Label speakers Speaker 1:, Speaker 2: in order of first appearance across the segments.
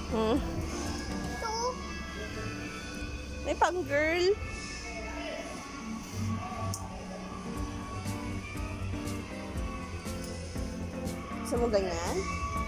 Speaker 1: Hmm.
Speaker 2: Ito.
Speaker 1: May pang girl. Gusto mo ganyan?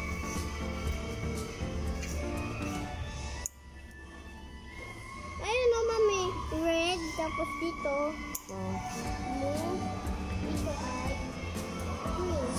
Speaker 2: Ayun o, mami. Red, tapos dito.
Speaker 1: Oh.
Speaker 2: Blue. Dito ay green.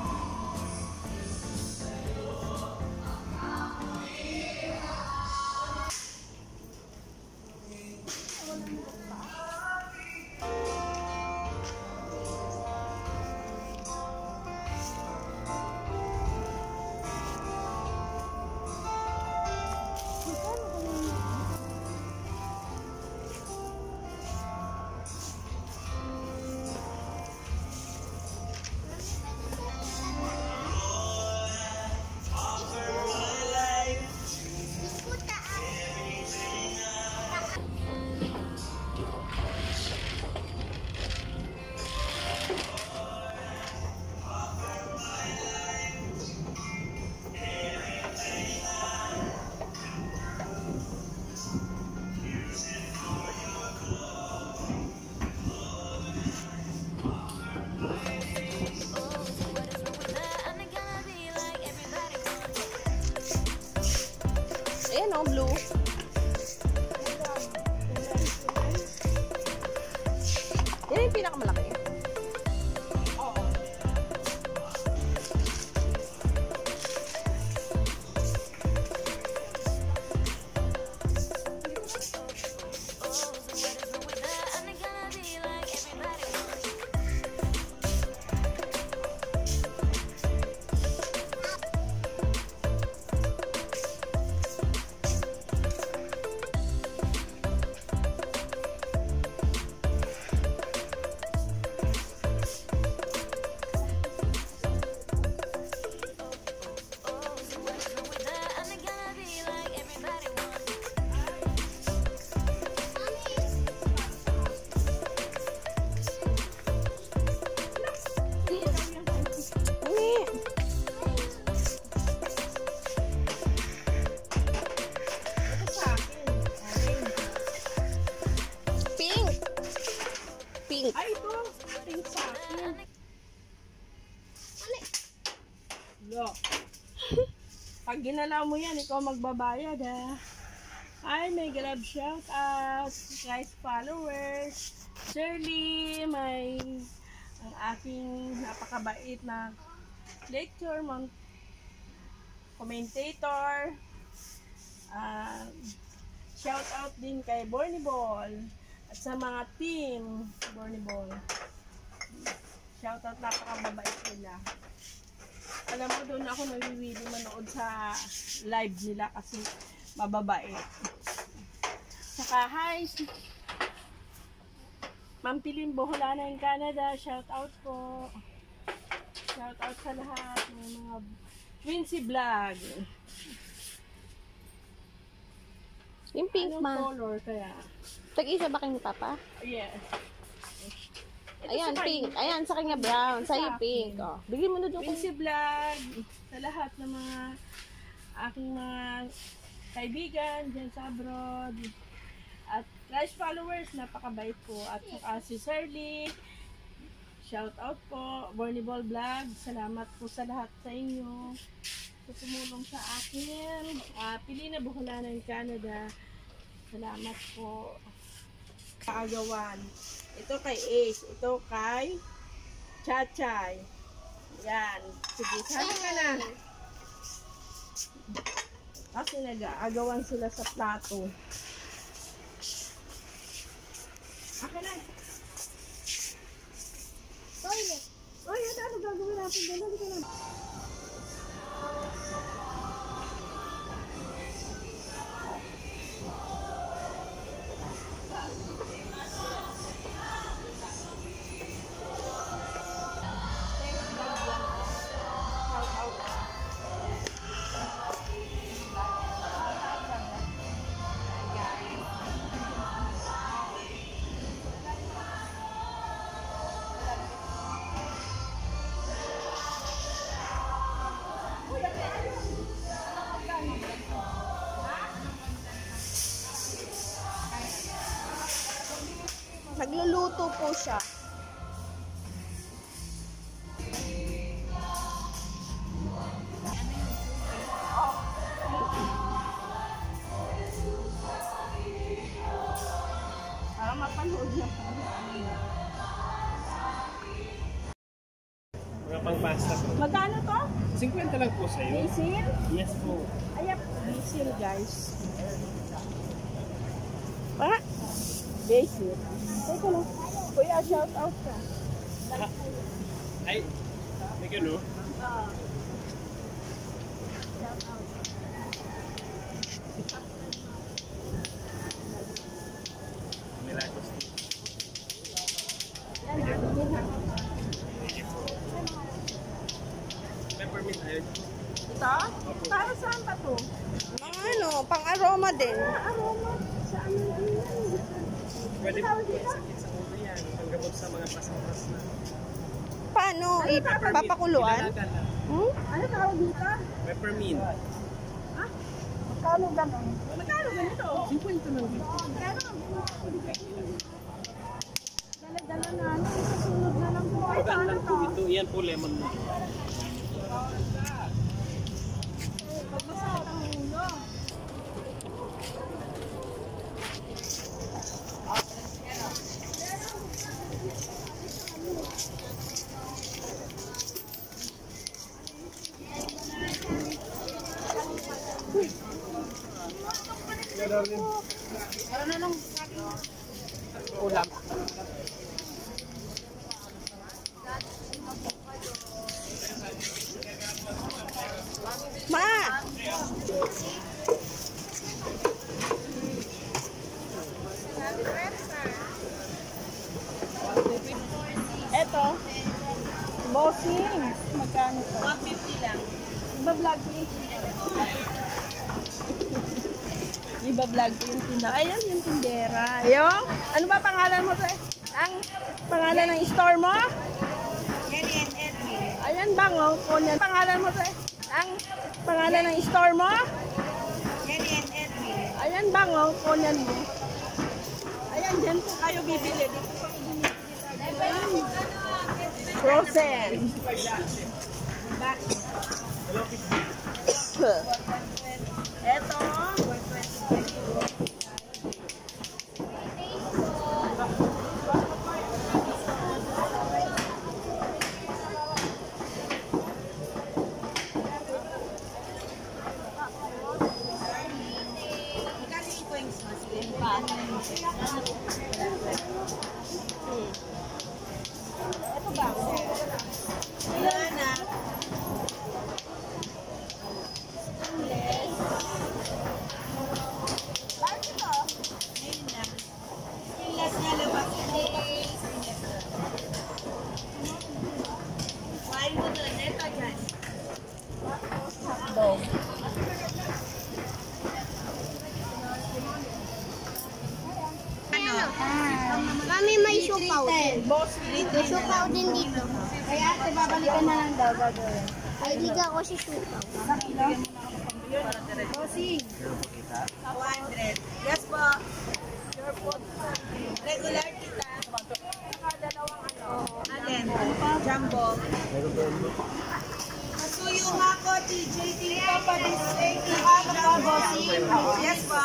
Speaker 1: Ayan o, blue. Yan yung pinakamalaki.
Speaker 2: Oo.
Speaker 1: Pink.
Speaker 3: Ay, ito. Pink sa akin. Look. Pag ginalaw mo yan, ikaw magbabayad, ha? Ay, may grab shout out. Guys, followers. Shirley, ang aking napakabait na lecture, commentator. Shout out din kay Borny Ball. At sa mga team, Borny Ball. Shoutout, napakababait nila. Alam mo, doon ako nawiwili manood sa live nila kasi mababait. Saka, hi! Ma'am Pilim Boholana in Canada, shoutout po. Shoutout sa lahat ng mga Quincy Vlog.
Speaker 1: Yung pink,
Speaker 3: Anong
Speaker 1: ma.
Speaker 3: color kaya?
Speaker 1: Tag-isa ba kayo ni Papa?
Speaker 3: Yes. Ito
Speaker 1: Ayan,
Speaker 3: sa
Speaker 1: pink.
Speaker 3: kanya.
Speaker 1: Ayan, sa kanya brown.
Speaker 3: Sa
Speaker 1: Sa'yo
Speaker 3: akin.
Speaker 1: pink. Oh. Bigyan mo na doon.
Speaker 3: Quincy Vlog, sa lahat ng mga aking mga kaibigan dyan sa abroad. At guys, followers, napakabait po. At saka si Shirley, shout out po. Borny Ball Vlog, salamat po sa lahat sa inyo. Sa tumulong sa akin. Pilina Boholana in Canada. Salamat po. Kaagawan. Ito kay Ace. Ito kay Taytay. Yan. Sige, sabi ka na. Kasi nag-aagawan sila sa plato. Akin na.
Speaker 2: Toilet.
Speaker 3: Uy, ano gagawin natin? Dali ka na. Nagluluto po siya. Para mapanood niya.
Speaker 4: Mga pang-pasta po.
Speaker 3: Magkano to?
Speaker 4: 50 lang po sa'yo.
Speaker 3: Basil?
Speaker 4: Yes po.
Speaker 3: Ayan, basil guys. Pa? Basil. Teka lang. Kuya, shout out ka.
Speaker 4: Ay, may gano? Milagros. Peppermint ayun.
Speaker 3: Ito? Para saan ba to?
Speaker 1: Mga ano, pang-aroma din.
Speaker 3: Aroma. Sa ano yun?
Speaker 4: Pwede po sakit sa ulo yan. Panggamot sa mga pasang-pas na.
Speaker 1: Paano? Papakuluan?
Speaker 4: Ilalaga lang.
Speaker 1: Hmm?
Speaker 3: Ano tawag dito?
Speaker 4: Peppermint.
Speaker 3: Magkano gano'n? Magkano ganito?
Speaker 4: 50 lang dito.
Speaker 3: Dala-dala na. Ano? Susunod na lang po. Ay,
Speaker 4: Pagkaan
Speaker 3: paano
Speaker 4: lang
Speaker 3: to?
Speaker 4: po ito. Yan po lemon mo.
Speaker 3: Pag masakit ang ulo.
Speaker 4: Ulam.
Speaker 1: Ma!
Speaker 3: Eto. Bossing. Magkano to? 150 lang. Iba-vlog ko Iba-vlog ko yung tinda. Ayan yung tindera. Ayun. Ano ba pangalan mo, pre? Ang pangalan ng store mo? Ayan bang, oh. Kunyan. Pangalan mo, pre? Ang pangalan ng store mo? Ayan bang, oh. Kunyan mo. Ayan, dyan po kayo bibili. Dito po bibili. Frozen. Eto. Ito ba? Ayan na. Bakit ito? Ayun na. Stainless na labas. Kuhain mo doon. Ito dyan. Hotdog.
Speaker 2: Mami, may supaw din. May supaw din dito.
Speaker 3: Kaya ate, babalikan na lang daw. Gagawin.
Speaker 2: Ay, di ka ako si supaw.
Speaker 3: Bossing. 200. Yes po. Sure po. Regular kita. Dalawang ano. Alin? Jumbo. Suyo nga po, TJ. Tingin pa din. Thank you. Bossing. Yes po.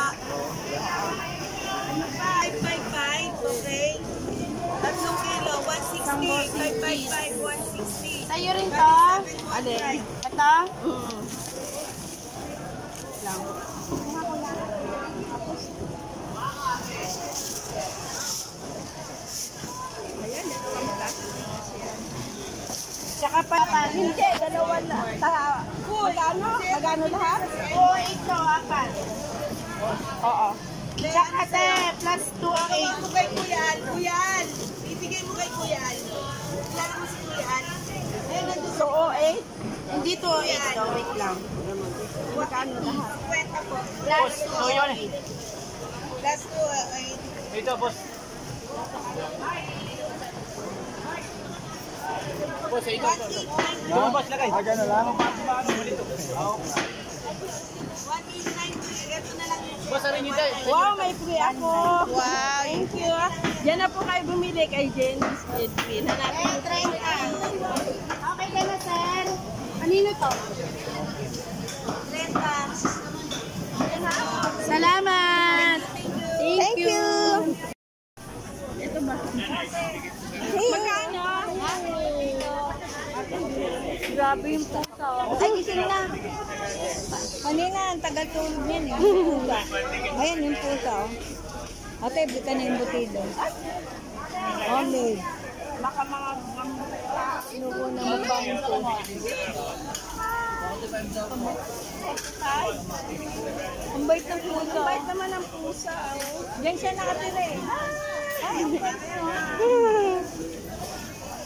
Speaker 3: 555, okay? Tatlong kilo, 160. 555, 160.
Speaker 1: Sa'yo rin to? Alin? Ito? Lang.
Speaker 3: Tsaka pa, hindi, dalawa na. Magano? Magano lahat? Oo, ito, apat. Oo. Tsaka te, plus 2 ang 8. Mo kay Kuyal, Kuyal. Ibigay mo kay Kuyal. Kilala mo si Kuyal. So, 8? Hindi to 8 to, wait lang. Magkano lahat? 50 po. Plus 2, 8. Plus 2, 8.
Speaker 4: Ito, boss. Boss, ito. Ito, boss, lagay. Gano'n lang.
Speaker 3: 189, ito na lang yung Wow, may free ako. Wow, thank you. Diyan na po kayo bumili kay Jenny's Edwin. Hanapin niyo po.
Speaker 2: Okay ka na, sir. Kanino to?
Speaker 3: Salamat.
Speaker 1: Thank you.
Speaker 3: Ito ba? Magkano? Grabe yung pusa.
Speaker 1: Ay, gising na. Kanina, ang tagal tulog yan eh. Pusa. Ayan yung pusa. Ate, buta na yung butido. Only.
Speaker 3: Baka mga
Speaker 1: Nuko na mukbang yung pusa. Ang bait ng pusa.
Speaker 3: Ang bait naman ng pusa. Oh.
Speaker 1: Diyan siya nakatira eh.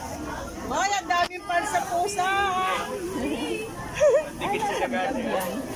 Speaker 3: Ay, ang daming pan sa pusa.
Speaker 4: Dikit sa dagat.